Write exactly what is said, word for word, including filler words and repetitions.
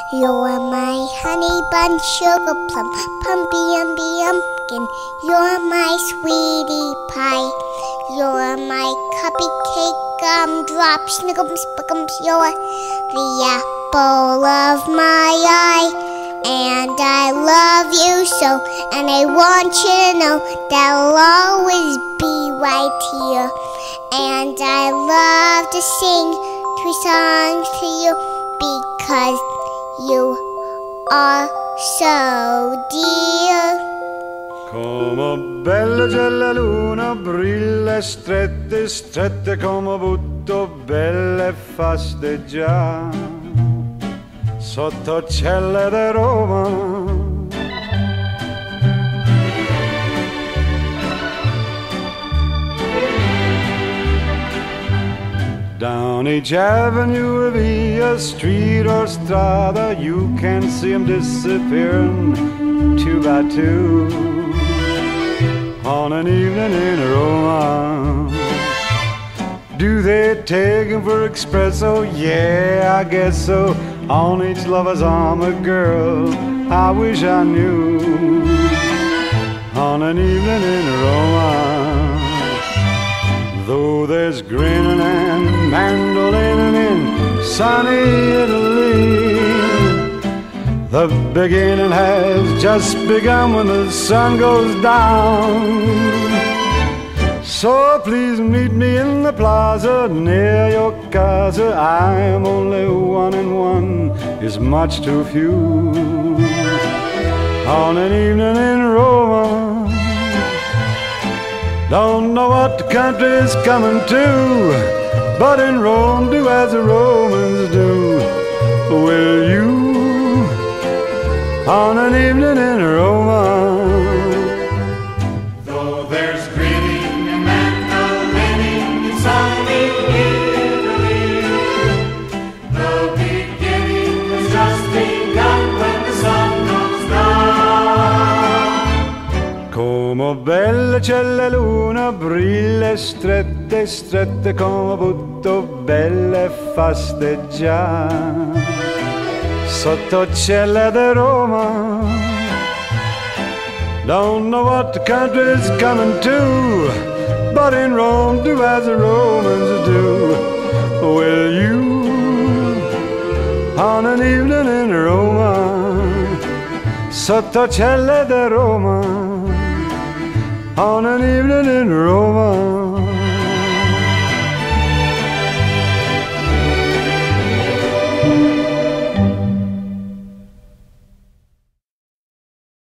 You're my honey bun, sugar plum, pumpy umby umpkin. You're my sweetie pie. You're my cupcake gumdrop, snickums, spickums. You're the apple of my eye. And I love you so, and I want you to know that I'll always be right here. And I love to sing three songs to you because you are so dear. Come bella gialla luna brilla strette, strette come butto belle faste già sotto celle di Roma. Down each avenue, via street or strada, you can see them disappearing two by two on an evening in Roma. Do they take him for espresso? Yeah, I guess so. On each lover's arm a girl I wish I knew on an evening in Roma. Though there's grinning and mandolining in sunny Italy, the beginning has just begun when the sun goes down. So please meet me in the plaza near your casa. I am only one and one is much too few on an evening in Roma. Don't know what the country is coming to, but in Rome do as the Romans do. Will you on an evening in Roma? Though there's grinning and mandolining in sunny Italy, the beginning has just begun when the sun goes down. Come bella celle luna brille strette, strette come butto belle faste già sotto celle di Roma. Don't know what the country is coming to, but in Rome do as the Romans do. Will you on an evening in Roma, sotto celle di Roma, on an evening in Roma?